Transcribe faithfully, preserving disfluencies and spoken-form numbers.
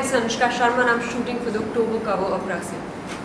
this is Anushka Sharma and I'm shooting for the October cover of Rasim.